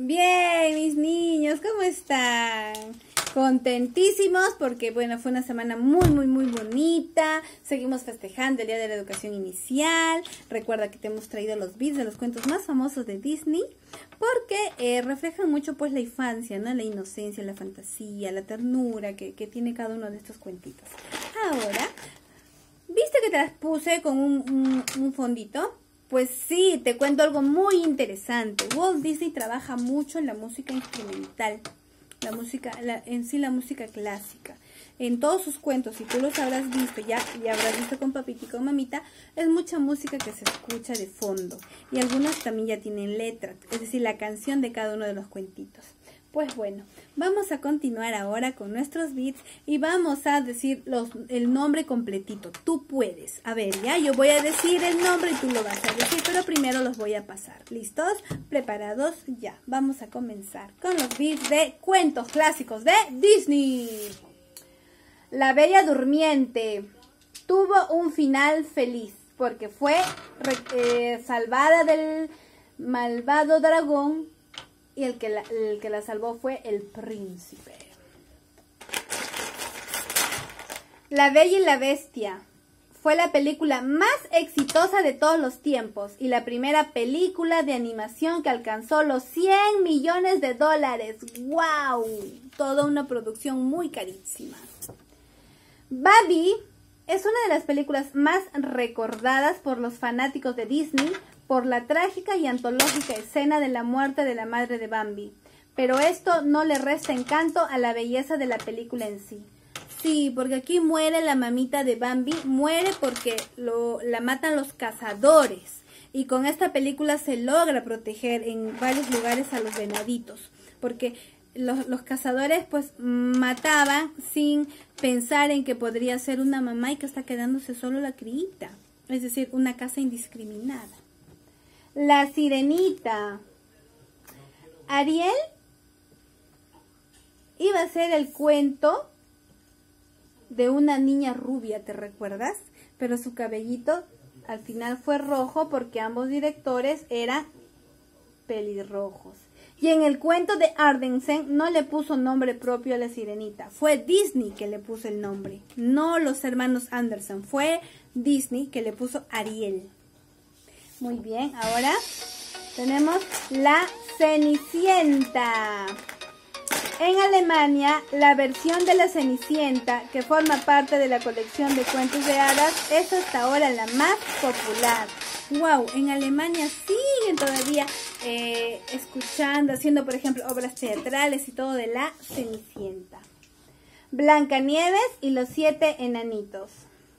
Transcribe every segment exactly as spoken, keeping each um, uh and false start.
Bien, mis niños, ¿cómo están? Contentísimos porque, bueno, fue una semana muy, muy, muy bonita. Seguimos festejando el Día de la Educación Inicial. Recuerda que te hemos traído los beats de los cuentos más famosos de Disney porque eh, reflejan mucho, pues, la infancia, ¿no? La inocencia, la fantasía, la ternura que, que tiene cada uno de estos cuentitos. Ahora, ¿viste que te las puse con un, un, un fondito? Pues sí, te cuento algo muy interesante. Walt Disney trabaja mucho en la música instrumental, la música, la, en sí la música clásica. En todos sus cuentos, si tú los habrás visto, ya, ya habrás visto con papita y con mamita, es mucha música que se escucha de fondo. Y algunas también ya tienen letra, es decir, la canción de cada uno de los cuentitos. Pues bueno, vamos a continuar ahora con nuestros beats y vamos a decir los, el nombre completito. Tú puedes. A ver, ya, yo voy a decir el nombre y tú lo vas a decir, pero primero los voy a pasar. ¿Listos? ¿Preparados? Ya. Vamos a comenzar con los beats de cuentos clásicos de Disney. La Bella Durmiente tuvo un final feliz porque fue eh, salvada del malvado dragón. Y el que, la, el que la salvó fue el príncipe. La Bella y la Bestia fue la película más exitosa de todos los tiempos y la primera película de animación que alcanzó los cien millones de dólares. ¡Wow! Toda una producción muy carísima. Bambi es una de las películas más recordadas por los fanáticos de Disney por la trágica y antológica escena de la muerte de la madre de Bambi. Pero esto no le resta encanto a la belleza de la película en sí. Sí, porque aquí muere la mamita de Bambi, muere porque lo, la matan los cazadores. Y con esta película se logra proteger en varios lugares a los venaditos. Porque los, los cazadores pues mataban sin pensar en que podría ser una mamá y que está quedándose solo la criita. Es decir, una caza indiscriminada. La Sirenita. Ariel iba a ser el cuento de una niña rubia, ¿te recuerdas? Pero su cabellito al final fue rojo porque ambos directores eran pelirrojos. Y en el cuento de Ardensen no le puso nombre propio a la Sirenita. Fue Disney que le puso el nombre. No los hermanos Anderson. Fue Disney que le puso Ariel. Muy bien, ahora tenemos la Cenicienta. En Alemania, la versión de la Cenicienta, que forma parte de la colección de cuentos de hadas, es hasta ahora la más popular. ¡Wow! En Alemania siguen todavía eh, escuchando, haciendo, por ejemplo, obras teatrales y todo de la Cenicienta. Blancanieves y los siete enanitos.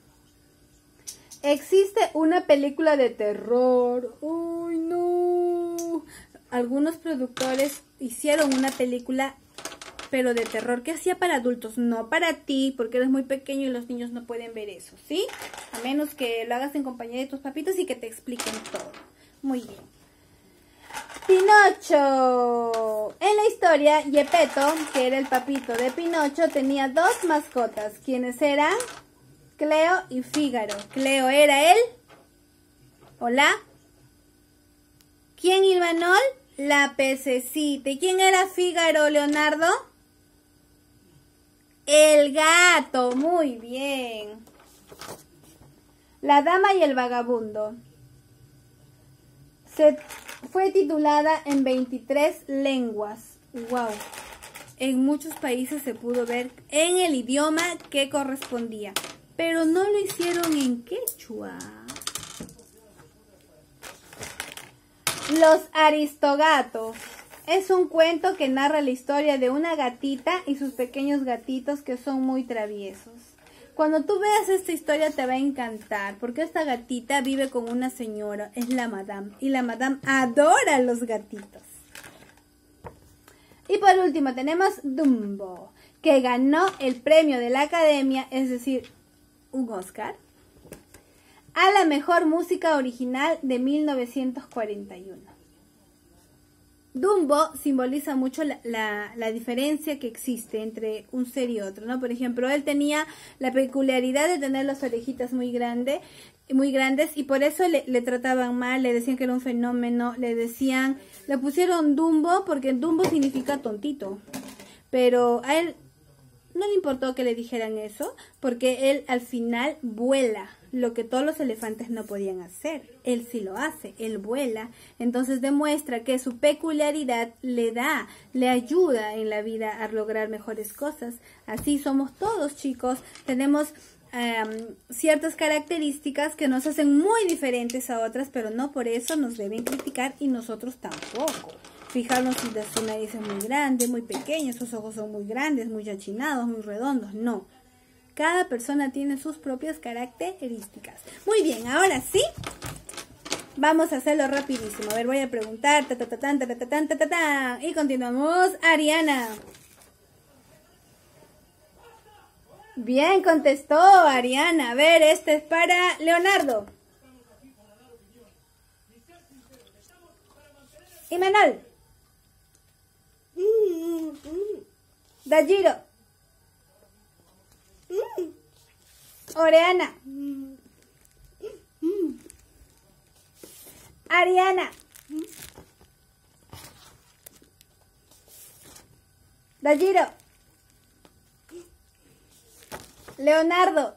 Existe una película de terror. ¡Uy, no! Algunos productores hicieron una película, pero de terror, que hacía para adultos, no para ti, porque eres muy pequeño y los niños no pueden ver eso, ¿sí? A menos que lo hagas en compañía de tus papitos y que te expliquen todo. Muy bien. Pinocho. En la historia, Geppetto, que era el papito de Pinocho, tenía dos mascotas, quienes eran Cleo y Fígaro. Cleo era él. Hola. ¿Quién Ivanol? La pececita. ¿Y quién era Fígaro, Leonardo? El gato. Muy bien. La Dama y el Vagabundo. Se fue titulada en veintitrés lenguas. Wow. En muchos países se pudo ver en el idioma que correspondía. Pero no lo hicieron en quechua. Los Aristogatos. Es un cuento que narra la historia de una gatita y sus pequeños gatitos que son muy traviesos. Cuando tú veas esta historia te va a encantar, porque esta gatita vive con una señora, es la madame, y la madame adora a los gatitos. Y por último tenemos Dumbo, que ganó el premio de la Academia, es decir, un Oscar, a la mejor música original de mil novecientos cuarenta y uno. Dumbo simboliza mucho la, la, la diferencia que existe entre un ser y otro, ¿no? Por ejemplo, él tenía la peculiaridad de tener las orejitas muy grandes muy grandes y por eso le, le trataban mal, le decían que era un fenómeno, le decían, le pusieron Dumbo porque Dumbo significa tontito, pero a él no le importó que le dijeran eso porque él al final vuela, lo que todos los elefantes no podían hacer, él sí lo hace, él vuela, entonces demuestra que su peculiaridad le da, le ayuda en la vida a lograr mejores cosas. Así somos todos, chicos, tenemos Um, ciertas características que nos hacen muy diferentes a otras, pero no por eso nos deben criticar y nosotros tampoco. Fijarnos si su nariz es muy grande, muy pequeña, sus ojos son muy grandes, muy achinados, muy redondos, no. Cada persona tiene sus propias características. Muy bien, ahora sí, vamos a hacerlo rapidísimo. A ver, voy a preguntar, ta ta ta ta ta ta ta ta ta ta, y continuamos. Ariana. Bien, contestó Ariana. A ver, este es para Leonardo. Imanol. Dajiro. Oriana. Ariana. Dajiro. Leonardo.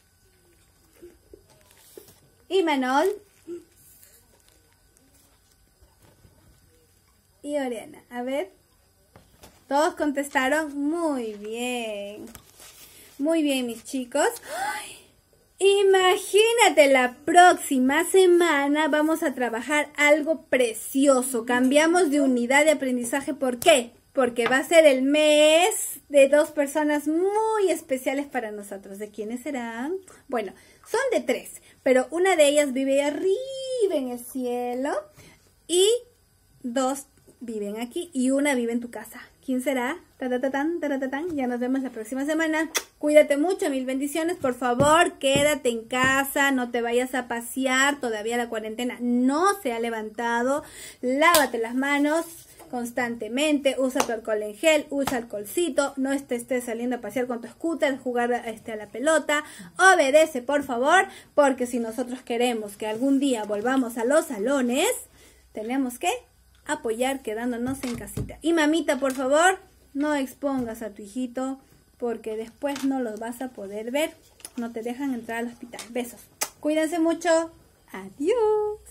Imanol. Y Oriana. A ver. Todos contestaron muy bien. Muy bien, mis chicos. ¡Ay! Imagínate, la próxima semana vamos a trabajar algo precioso. Cambiamos de unidad de aprendizaje. ¿Por qué? Porque va a ser el mes de dos personas muy especiales para nosotros. ¿De quiénes serán? Bueno, son de tres, pero una de ellas vive arriba en el cielo y dos viven aquí y una vive en tu casa. ¿Quién será? Taratatán, taratatán. Ya nos vemos la próxima semana. Cuídate mucho, mil bendiciones. Por favor, quédate en casa, no te vayas a pasear. Todavía la cuarentena no se ha levantado. Lávate las manos constantemente, usa tu alcohol en gel, usa alcoholcito, no te estés saliendo a pasear con tu scooter, jugar este, a la pelota, obedece por favor, porque si nosotros queremos que algún día volvamos a los salones, tenemos que apoyar quedándonos en casita. Y mamita, por favor, no expongas a tu hijito, porque después no los vas a poder ver, no te dejan entrar al hospital. Besos, cuídense mucho, adiós.